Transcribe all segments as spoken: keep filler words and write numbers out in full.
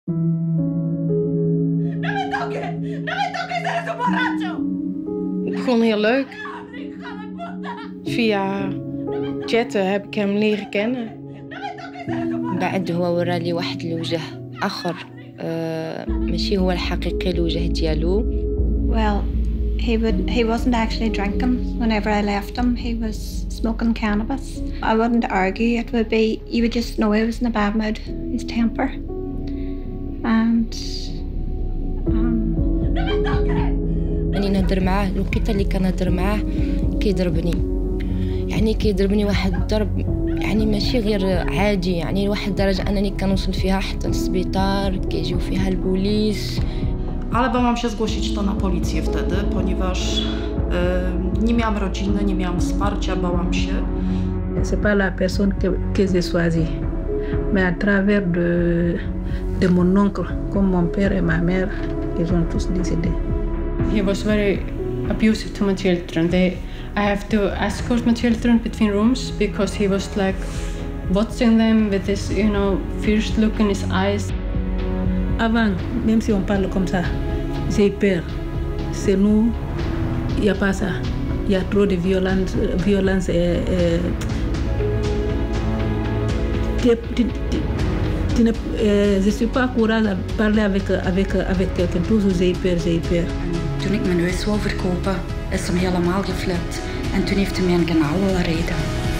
Het begon heel leuk. Via chatten heb ik hem leren kennen. بعد هو ورالي واحد الوجه آخر ماشي هو الحقيقي الوجه ديالو. Well, he would he wasn't actually drinking whenever I left him. He was smoking cannabis. I wouldn't argue. It would be you would just know he was in a bad mood. His temper. And um راني نهضر معاه الوقيته اللي كنهضر معاه كيضربني. يعني كيضربني واحد الضرب يعني ماشي غير عادي، يعني لواحد الدرجه انني كنوصل فيها حتى للسبيطار، كيجيو فيها البوليس. Ale bałam się zgłosić to na policję wtedy, ponieważ e, nie miałam rodziny, nie miałam wsparcia, bałam się. C'est pas la personne que, que j'ai choisie, mais à travers de, de mon oncle, comme mon père et ma mère, ils ont tous décédé. He was very abusive to my children. They, I have to escort my children between rooms because he was like watching them with this, you know, fierce look in his eyes. Avant, même si on parle comme ça, j'ai peur. C'est nous, il n'y a pas ça. Il y a trop de violence, violence et, et tu, tu, tu, tu ne, euh, je ne suis pas courage à parler avec, avec, avec quelqu'un. Toujours j'ai peur, j'ai peur. Toen ik mijn huis wou verkopen, is hem helemaal geflipt. En toen heeft hij mij een kanaal willen rijden.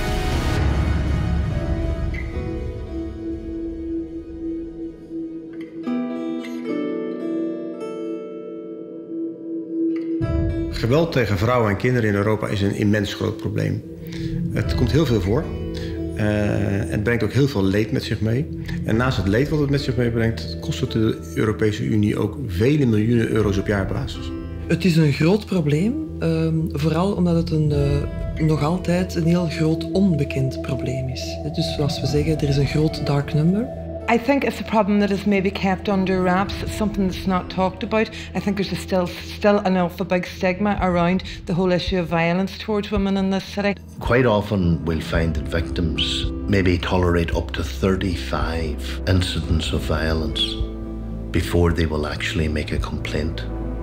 Geweld tegen vrouwen en kinderen in Europa is een immens groot probleem. Het komt heel veel voor. Uh, het brengt ook heel veel leed met zich mee. En naast het leed wat het met zich meebrengt, kost het de Europese Unie ook vele miljoenen euro's op jaarbasis. Het is een groot probleem, uh, vooral omdat het een, uh, nog altijd een heel groot onbekend probleem is. Dus zoals we zeggen, er is een groot dark number. I think it's a problem that is maybe kept under wraps. It's something that's not talked about. I think there's a still still an awful big stigma around the whole issue of violence towards women in this city. Quite often we'll find that victims maybe tolerate up to thirty-five incidents of violence before they will actually make a complaint.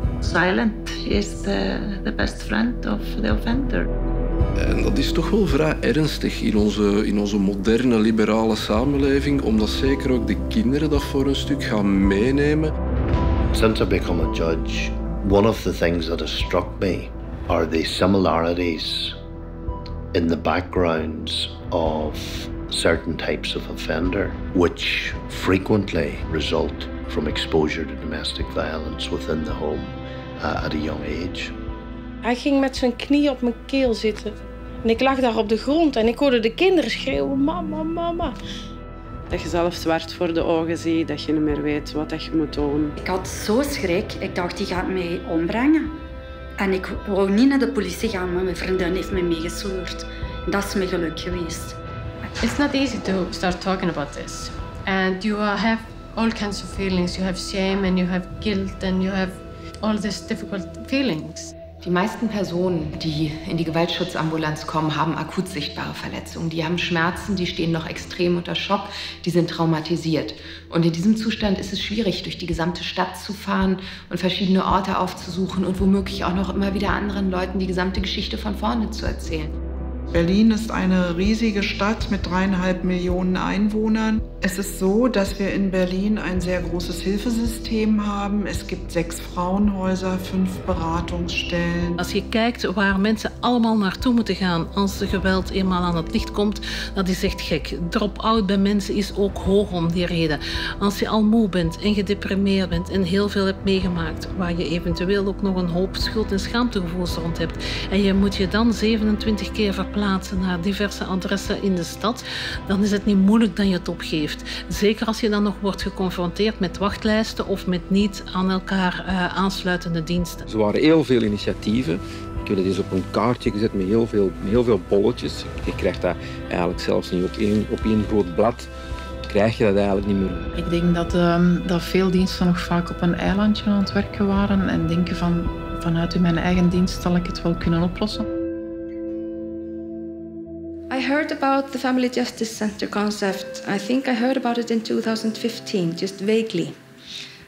Silent is the, the best friend of the offender. En dat is toch wel vrij ernstig in onze, in onze moderne liberale samenleving, omdat zeker ook de kinderen dat voor een stuk gaan meenemen. Since I become a judge, one of the things that has struck me are the similarities in the backgrounds of certain types of offender, which frequently result from exposure to domestic violence within the home uh, at a young age. Hij ging met zijn knie op mijn keel zitten. En ik lag daar op de grond en ik hoorde de kinderen schreeuwen, mama, mama. Dat je zelf zwart voor de ogen ziet, dat je niet meer weet wat dat je moet doen. Ik had zo schrik, ik dacht die gaat mij ombrengen. En ik wou niet naar de politie gaan, maar mijn vriendin heeft mij meegesleurd. Dat is mijn geluk geweest. It's not easy to start talking about this. And you have all kinds of feelings. You have shame and you have guilt and you have all these difficult feelings. Die meisten Personen, die in die Gewaltschutzambulanz kommen, haben akut sichtbare Verletzungen. Die haben Schmerzen, die stehen noch extrem unter Schock, die sind traumatisiert. Und in diesem Zustand ist es schwierig, durch die gesamte Stadt zu fahren und verschiedene Orte aufzusuchen und womöglich auch noch immer wieder anderen Leuten die gesamte Geschichte von vorne zu erzählen. Berlin ist eine riesige Stadt mit dreieinhalb Millionen Einwohnern. Es ist so, dass wir in Berlin ein sehr großes Hilfesystem haben. Es gibt sechs Frauenhäuser, fünf Beratungsstellen. Als je kijkt waar mensen allemaal naartoe moeten gaan als de geweld eenmaal aan het licht komt, dat is echt gek. Drop-out bij mensen is ook hoog om die reden. Als je al moe bent en gedeprimeerd bent en heel veel hebt meegemaakt, waar je eventueel ook nog een hoop schuld- en schaamtegevoelens rond hebt, en je moet je dan zevenentwintig keer verplaatsen naar diverse adressen in de stad, dan is het niet moeilijk dat je het opgeeft. Zeker als je dan nog wordt geconfronteerd met wachtlijsten of met niet aan elkaar uh, aansluitende diensten. Er waren heel veel initiatieven. Ik heb dat eens op een kaartje gezet met heel veel, met heel veel bolletjes. Je krijgt dat eigenlijk zelfs niet op één, op één groot blad. Krijg je dat eigenlijk niet meer. Ik denk dat, um, dat veel diensten nog vaak op een eilandje aan het werken waren en denken van vanuit mijn eigen dienst zal ik het wel kunnen oplossen. I heard about the Family Justice Center concept. I think I heard about it in two thousand fifteen, just vaguely.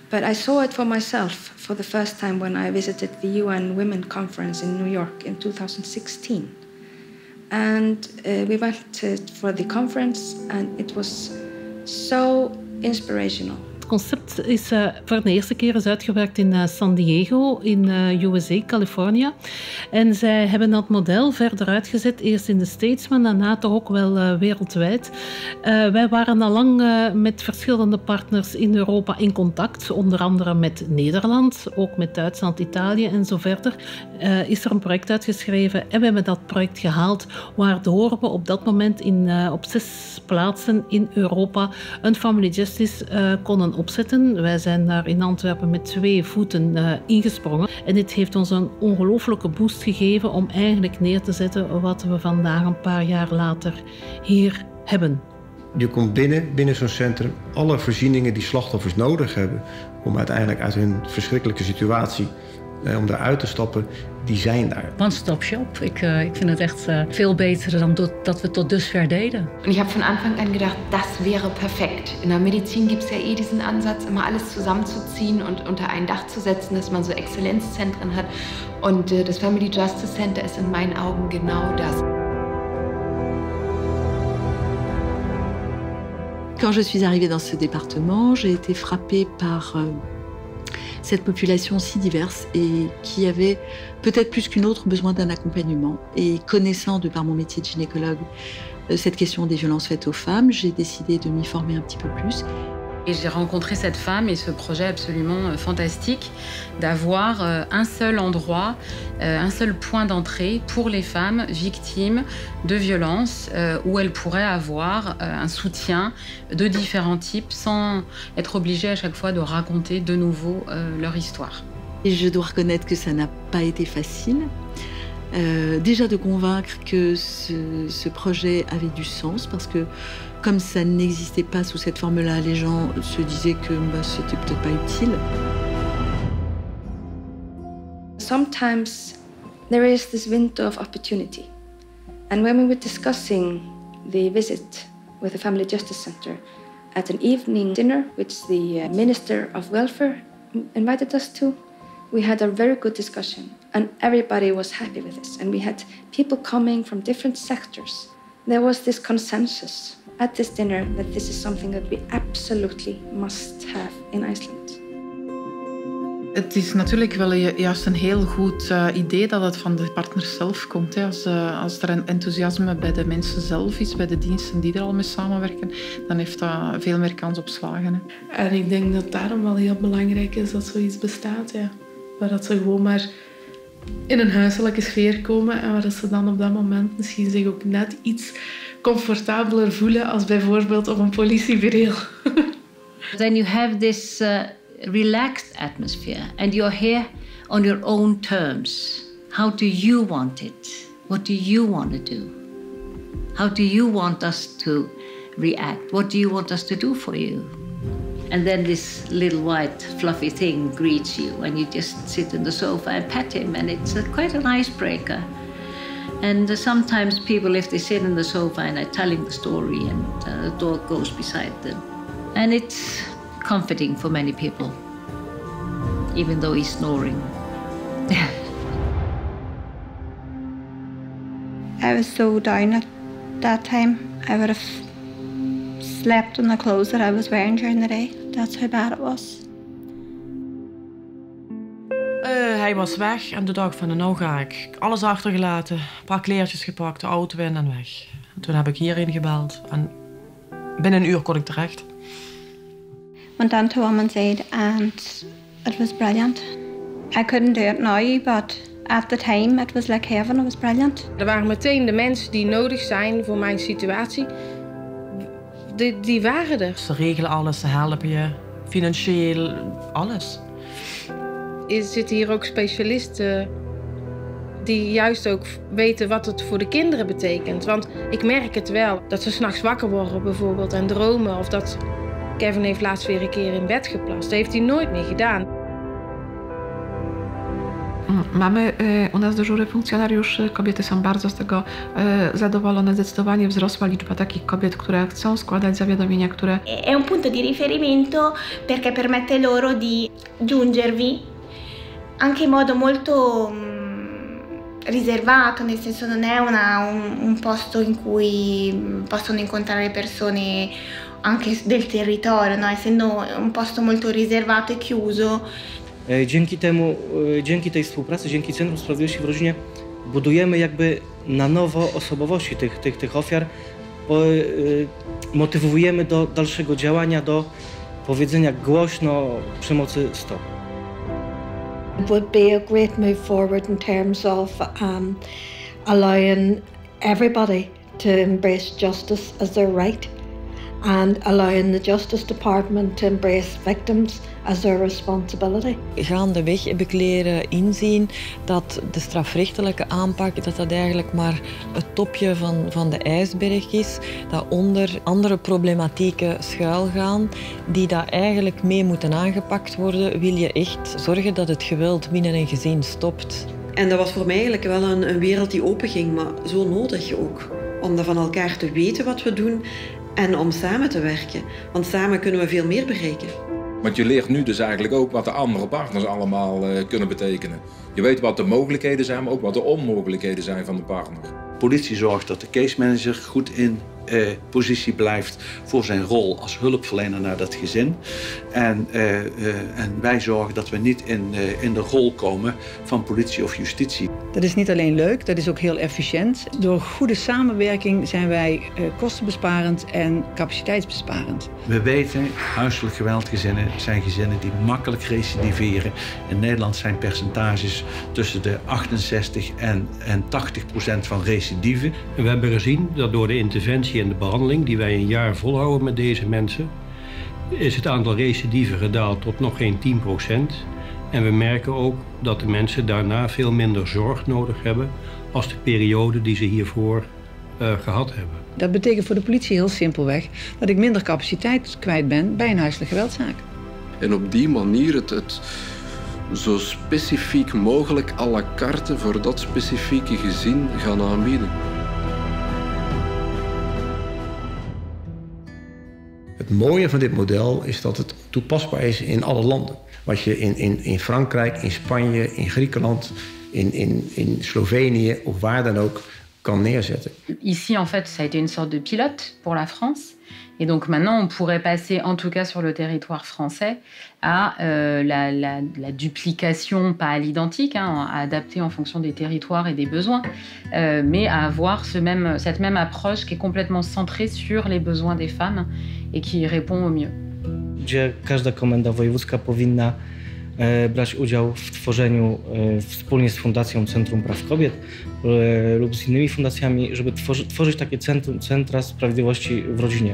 But I saw it for myself for the first time when I visited the U N Women Conference in New York in two thousand sixteen. And uh, we went to, for the conference and it was so inspirational. Het concept is uh, voor de eerste keer is uitgewerkt in uh, San Diego, in uh, U S A, Californië. En zij hebben dat model verder uitgezet, eerst in de States, maar daarna toch ook wel uh, wereldwijd. Uh, wij waren al lang uh, met verschillende partners in Europa in contact, onder andere met Nederland, ook met Duitsland, Italië en zo verder. Uh, is er een project uitgeschreven en we hebben dat project gehaald, waardoor we op dat moment in, uh, op zes plaatsen in Europa een Family Justice uh, konden opzetten. Wij zijn daar in Antwerpen met twee voeten uh, ingesprongen. En dit heeft ons een ongelooflijke boost gegeven om eigenlijk neer te zetten wat we vandaag een paar jaar later hier hebben. Je komt binnen, binnen zo'n centrum, alle voorzieningen die slachtoffers nodig hebben om uiteindelijk uit hun verschrikkelijke situatie, eh, om eruit te stappen, die zijn daar. One-stop shop. Ik, uh, ik vind het echt uh, veel beter dan dat, dat we tot dusver deden. Und ich habe von Anfang an gedacht, das wäre perfekt. In der Medizin gibt es ja eh diesen Ansatz, immer alles zusammenzuziehen und unter ein Dach zu setzen, dass man so Exzellenzzentren hat. Und uh, das Family Justice Center ist in meinen Augen genau das. Quand je suis arrivée dans ce département, j'ai été frappée par euh, cette population si diverse et qui avait peut-être plus qu'une autre besoin d'un accompagnement. Et connaissant de par mon métier de gynécologue euh, cette question des violences faites aux femmes, j'ai décidé de m'y former un petit peu plus. Et j'ai rencontré cette femme et ce projet absolument fantastique d'avoir un seul endroit, un seul point d'entrée pour les femmes victimes de violences où elles pourraient avoir un soutien de différents types sans être obligées à chaque fois de raconter de nouveau leur histoire. Et je dois reconnaître que ça n'a pas été facile. Euh, déjà de convaincre que ce, ce projet avait du sens parce que comme ça n'existait pas sous cette forme-là, les gens se disaient que bah, c'était peut-être pas utile. Sometimes there is this window of opportunity. And when we were discussing the visit with the Family Justice Center at an evening dinner, which the Minister of Welfare invited us to, we had a very good discussion and everybody was happy with this. And we had people coming from different sectors. There was this consensus at this dinner that this is something that we absolutely must have in Iceland. Het is natuurlijk wel juist een heel goed uh, idee dat het van de partners zelf komt. Hè. Als, uh, als er een enthousiasme bij de mensen zelf is, bij de diensten die er al mee samenwerken, dan heeft dat veel meer kans op slagen. Hè. En ik denk dat daarom wel heel belangrijk is dat zoiets bestaat. Ja. Waar dat ze gewoon maar in een huiselijke sfeer komen en waar dat ze dan op dat moment misschien zich ook net iets comfortabeler voelen als bijvoorbeeld op een politiebureau. Then you have this uh, relaxed atmosphere and you're here on your own terms. How do you want it? What do you want to do? How do you want us to react? What do you want us to do for you? And then this little white fluffy thing greets you and you just sit on the sofa and pet him and it's a, quite an icebreaker. And uh, sometimes people, if they sit on the sofa and are telling the story and uh, the dog goes beside them. And it's comforting for many people, even though he's snoring. I was so down at that time. I would have slept in the clothes that I was wearing during the day. That's how bad it was. Uh, hij was weg en de dag van de nou ga ik. Alles achtergelaten, een paar kleertjes gepakt, de auto in en weg. En toen heb ik hierheen gebeld en binnen een uur kon ik terecht. Went down to Women's Aid and it was brilliant. I couldn't do it now, but at the time it was like heaven. It was brilliant. Er waren meteen de mensen die nodig zijn voor mijn situatie. Die, die waren er. Ze regelen alles, ze helpen je, financieel, alles. Er zitten hier ook specialisten die juist ook weten wat het voor de kinderen betekent. Want ik merk het wel, dat ze 's nachts wakker worden bijvoorbeeld en dromen. Of dat Kevin heeft laatst weer een keer in bed geplast. Dat heeft hij nooit meer gedaan. Mamy u nas dyżury funkcjonariuszy, kobiety są bardzo z tego zadowolone, zdecydowanie wzrosła liczba takich kobiet, które chcą składać zawiadomienia, które... È un punto di riferimento perché permette loro di giungervi anche in modo molto riservato, nel senso non è una, un, un posto in cui possono incontrare persone anche del territorio, no? Essendo un posto molto riservato e chiuso. Dzięki temu, dzięki tej współpracy, dzięki Centrum Sprawiedliwości w Rodzinie budujemy jakby na nowo osobowości tych, tych, tych ofiar, motywujemy do dalszego działania, do powiedzenia głośno przemocy stop. It would be a great move forward in terms of um, allowing everybody to embrace justice as their right and allowing the Justice Department to embrace victims as their responsibility. Gaandeweg heb ik leren inzien dat de strafrechtelijke aanpak dat dat eigenlijk maar het topje van, van de ijsberg is, dat onder andere problematieken schuilgaan die daar eigenlijk mee moeten aangepakt worden, wil je echt zorgen dat het geweld binnen een gezin stopt. En dat was voor mij eigenlijk wel een, een wereld die openging, maar zo nodig ook. Om van elkaar te weten wat we doen en om samen te werken. Want samen kunnen we veel meer bereiken. Want je leert nu dus eigenlijk ook wat de andere partners allemaal uh, kunnen betekenen. Je weet wat de mogelijkheden zijn, maar ook wat de onmogelijkheden zijn van de partner. Politie zorgt dat de case manager goed in uh, positie blijft voor zijn rol als hulpverlener naar dat gezin. En, uh, uh, en wij zorgen dat we niet in, uh, in de rol komen van politie of justitie. Dat is niet alleen leuk, dat is ook heel efficiënt. Door goede samenwerking zijn wij uh, kostenbesparend en capaciteitsbesparend. We weten, huiselijk geweldgezinnen zijn gezinnen die makkelijk recidiveren. In Nederland zijn percentages tussen de achtenzestig en, en tachtig procent van recidive. We hebben gezien dat door de interventie en de behandeling die wij een jaar volhouden met deze mensen, is het aantal recidieven gedaald tot nog geen tien procent. En we merken ook dat de mensen daarna veel minder zorg nodig hebben als de periode die ze hiervoor uh, gehad hebben. Dat betekent voor de politie heel simpelweg dat ik minder capaciteit kwijt ben bij een huiselijke geweldzaak. En op die manier het, het zo specifiek mogelijk à la carte voor dat specifieke gezin gaan aanbieden. Het mooie van dit model is dat het toepasbaar is in alle landen. Wat je in, in, in Frankrijk, in Spanje, in Griekenland, in, in, in Slovenië of waar dan ook kan neerzetten. Ici, en fait, ça a été une sorte de pilote pour la France. Et donc maintenant, on pourrait passer, en tout cas sur le territoire français, à euh, la, la, la duplication, pas à l'identique, hein, à adapter en fonction des territoires et des besoins, euh, mais à avoir ce même, cette même approche qui est complètement centrée sur les besoins des femmes et qui répond au mieux. Gdzie każda komenda wojewódzka powinna e, brać udział w tworzeniu e, wspólnie z Fundacją Centrum Praw Kobiet e, lub z innymi fundacjami, żeby tworzy, tworzyć takie centrum, centra sprawiedliwości w rodzinie.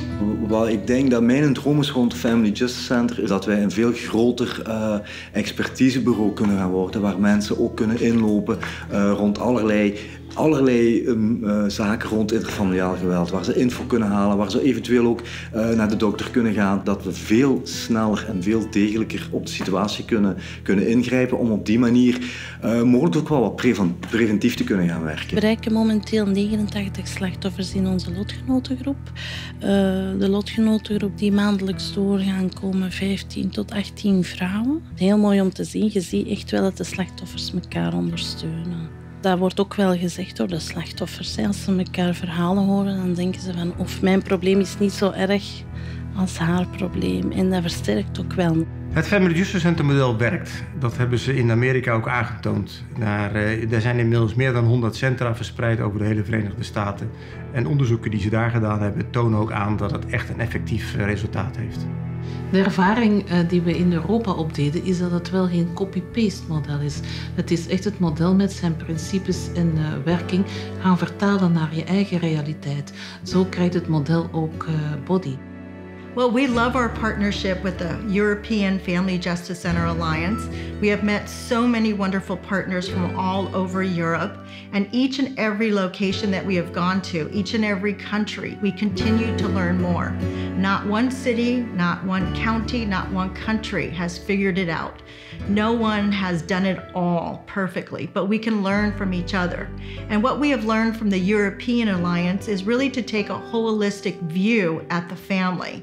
Wat ik denk dat mijn droom is rond Family Justice Center is dat wij een veel groter uh, expertisebureau kunnen gaan worden, waar mensen ook kunnen inlopen uh, rond allerlei, allerlei um, uh, zaken rond interfamiliaal geweld, waar ze info kunnen halen, waar ze eventueel ook uh, naar de dokter kunnen gaan, dat we veel sneller en veel degelijker op de situatie kunnen, kunnen ingrijpen om op die manier uh, mogelijk ook wel wat preven, preventief te kunnen gaan werken. We bereiken momenteel negenentachtig slachtoffers in onze lotgenotengroep. Uh, de lotgenotengroep die maandelijks doorgaan komen vijftien tot achttien vrouwen. Heel mooi om te zien. Je ziet echt wel dat de slachtoffers elkaar ondersteunen. Dat wordt ook wel gezegd door de slachtoffers. Als ze elkaar verhalen horen, dan denken ze van of mijn probleem is niet zo erg als haar probleem. En dat versterkt ook wel. Het Family Justice Center model werkt. Dat hebben ze in Amerika ook aangetoond. Daar, uh, er zijn inmiddels meer dan honderd centra verspreid over de hele Verenigde Staten. En onderzoeken die ze daar gedaan hebben tonen ook aan dat het echt een effectief uh, resultaat heeft. De ervaring uh, die we in Europa opdeden is dat het wel geen copy-paste model is. Het is echt het model met zijn principes en uh, werking gaan vertalen naar je eigen realiteit. Zo krijgt het model ook uh, body. Well, we love our partnership with the European Family Justice Center Alliance. We have met so many wonderful partners from all over Europe, and each and every location that we have gone to, each and every country, we continue to learn more. Not one city, not one county, not one country has figured it out. No one has done it all perfectly, but we can learn from each other. And what we have learned from the European Alliance is really to take a holistic view at the family.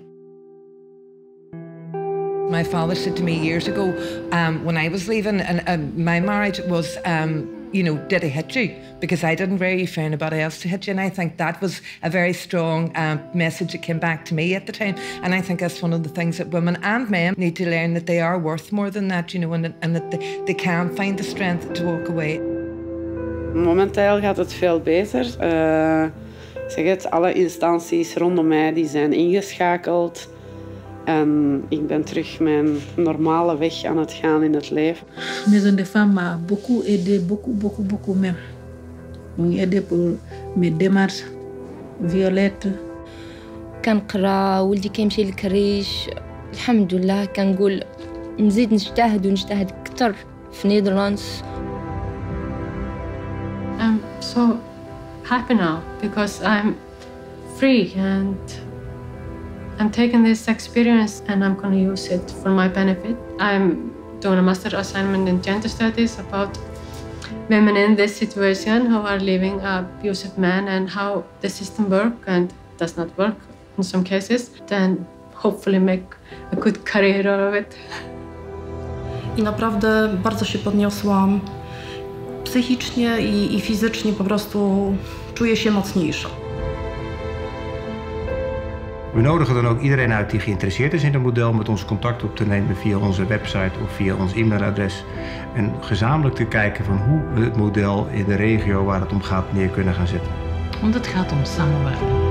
My father said to me years ago, um, when I was leaving, and, and my marriage was, um, you know, did I hit you? Because I didn't really find anybody else to hit you. And I think that was a very strong um, message that came back to me at the time. And I think that's one of the things that women and men need to learn, that they are worth more than that, you know, and, and that they, they can find the strength to walk away. Momenteel gaat het veel beter. Uh, zeg het, alle instanties rondom mij die zijn ingeschakeld. En ik ben terug mijn normale weg aan het gaan in het leven. Maison de Femmes m'a beaucoup aidé, beaucoup, beaucoup, beaucoup même. On m'a aidé pour mes démarches. Violette. كنقرا ولدي كيمشي للكريش الحمد لله كنقول نزيد نجتهد ونجتهد أكثر في نيدرلاندز. I'm so happy now because I'm free and I'm taking this experience and I'm going to use it for my benefit. I'm doing a master assignment in gender studies about women in this situation who are leaving an abusive man and how the system works and does not work in some cases. Then hopefully make a good career out of it. I naprawdę bardzo się podniosłam psychicznie i, i fizycznie, po prostu czuję się mocniejsza. We nodigen dan ook iedereen uit die geïnteresseerd is in het model met ons contact op te nemen via onze website of via ons e-mailadres. En gezamenlijk te kijken van hoe we het model in de regio waar het om gaat neer kunnen gaan zetten. Want het gaat om samenwerken.